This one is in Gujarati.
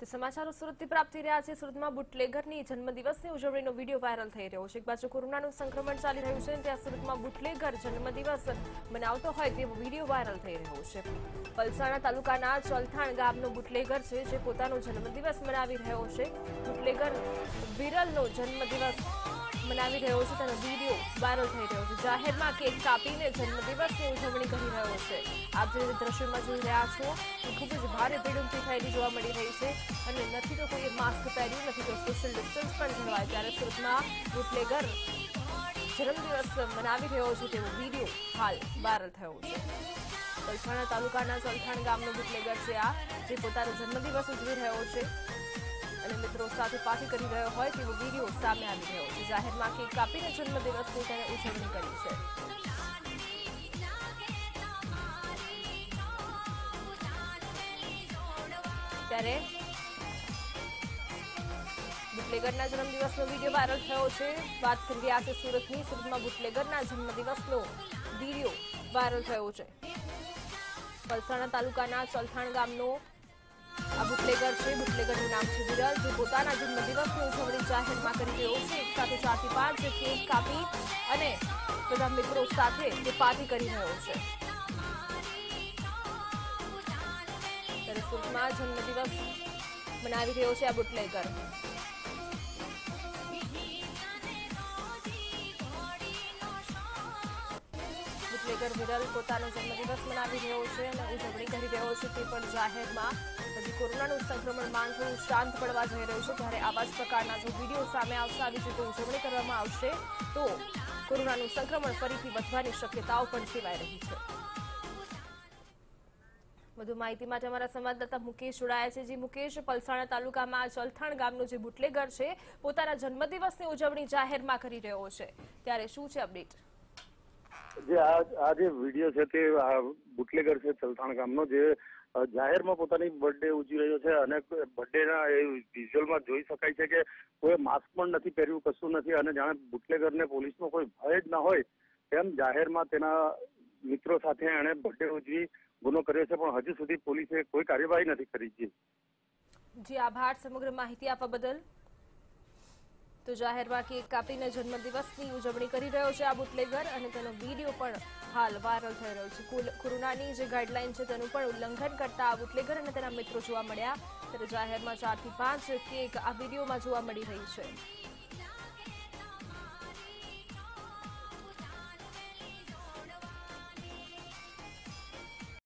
સમાચારો સુરતથી પ્રાપ્ત થઈ રહ્યા છે। સુરતમાં બુટલેગરની જન્મદિવસની ઉજવણીનો વિડીયો વાયરલ થઈ રહ્યો છે। એક બાજુ કોરોનાનું સંક્રમણ ચાલી રહ્યું છે, ત્યાં સુરતમાં બુટલેગર જન્મદિવસ મનાવતો હોય તેવો વિડીયો વાયરલ થઈ રહ્યો છે। પલસાણા તાલુકાના ચોલથાણ ગામનો બુટલેગર છે, જે પોતાનો જન્મદિવસ મનાવી રહ્યો છે। બુટલેગર વિરલનો જન્મદિવસ મનાવી રહ્યો છે, તેનો વિડીયો વાયરલ થઈ રહ્યો છે। જાહેરમાં કેક કાપીને જન્મદિવસની ઉજવણી કરી રહ્યો છે। આપ જે દ્રશ્યમાં જોઈ રહ્યા છો, ખૂબ જ ભારે ભીડ ઉમટી થયેલી જોવા મળી રહી છે, અને નથી તો કોઈએ માસ્ક પહેર્યું, નથી તો સોશિયલ ડિસ્ટન્સ પણ જળવાય। ત્યારે સુરતમાં બુટલેગર જન્મદિવસ મનાવી રહ્યો છે તેવો વિડીયો હાલ વાયરલ થયો છે। પલસાણા તાલુકાના ચોલથાણ ગામનો બુટલેગર છે આ, જે પોતાનો જન્મદિવસ ઉજવી રહ્યો છે અને મિત્રો સાથે પાર્ટી કરી રહ્યો હોય તેવો વિડીયો સામે આવી રહ્યો છે। જાહેરમાં કેક કાપીને જન્મદિવસની તેને ઉજવણી કરી છે। ત્યારે બુટલેગરના જન્મદિવસનો વિડીયો વાયરલ થયો છે। વાત કરી રહ્યા છે સુરતની। સુરતમાં બુટલેગરના જન્મદિવસનો વિડીયો વાયરલ થયો છે। પલસાણા તાલુકાના ચોલથાણ ગામનો આ બુટલેગર છે। બુટલેગરનું નામ છે વિરલ, જે પોતાના જન્મદિવસની ઉજવણી જાહેરમાં કરી રહ્યો છે। એક સાથે 4 થી 5 કેક કાપી અને બધા મિત્રો સાથે તે પાર્ટી કરી રહ્યો છે। ત્યારે સુરતમાં જન્મદિવસ મનાવી રહ્યો છે આ બુટલેગર। બુટલેગર વિરલ પોતાનો જન્મદિવસ મનાવી રહ્યો છે અને ઉજવણી કરી રહ્યો છે, તે પણ જાહેરમાં। હજી કોરોનાનું સંક્રમણ માંગ થોડું શાંત પડવા જઈ રહ્યું છે, ત્યારે આવા જ પ્રકારના જો વિડીયો સામે આવશે, આવી રીતે ઉજવણી કરવામાં આવશે, તો કોરોનાનું સંક્રમણ ફરીથી વધવાની શક્યતાઓ પણ સેવાઈ રહી છે। વધુ માહિતી માટે અમારા સંવાદદાતા મુકેશ જોડાયા છે। જે મુકેશ, પલસાણા તાલુકામાં ચોલથાણ ગામનો જે બુટલેગર છે, પોતાના જન્મદિવસની ઉજવણી જાહેરમાં કરી રહ્યો છે, ત્યારે શું છે અપડેટ? જે આ જે વિડીયો છે તે બુટલેગર છે ચોલથાણ ગામનો, જે જાહેરમાં પોતાની બર્થડે ઉજવી રહ્યો છે અને બર્થડેના એ વિઝ્યુઅલમાં જોઈ શકાય છે કે કોઈ માસ્ક પણ નથી પહેર્યું, કશું નથી, અને જાણે બુટલેગરને પોલીસનો કોઈ ભય જ ના હોય તેમ જાહેરમાં તેના મિત્રો સાથે એણે બર્થડે ઉજવી ગુનો કર્યો છે, પણ હજુ સુધી પોલીસે કોઈ કાર્યવાહી નથી કરી। જી આભાર સમગ્ર માહિતી આપવા બદલ। તો જાહેરમાં કેક કાપીને જન્મદિવસની ઉજવણી કરી રહ્યો છે આ બુટલેગર, અને તેનો વિડીયો પણ હાલ વાયરલ થઈ રહ્યો છે। કોરોનાની જે ગાઈડલાઈન છે તેનું પણ ઉલ્લંઘન કરતા આ બુટલેગર અને તેના મિત્રો જોવા મળ્યા। ત્યારે જાહેરમાં 4 થી 5 કેક આ વિડીયોમાં જોવા મળી રહી છે।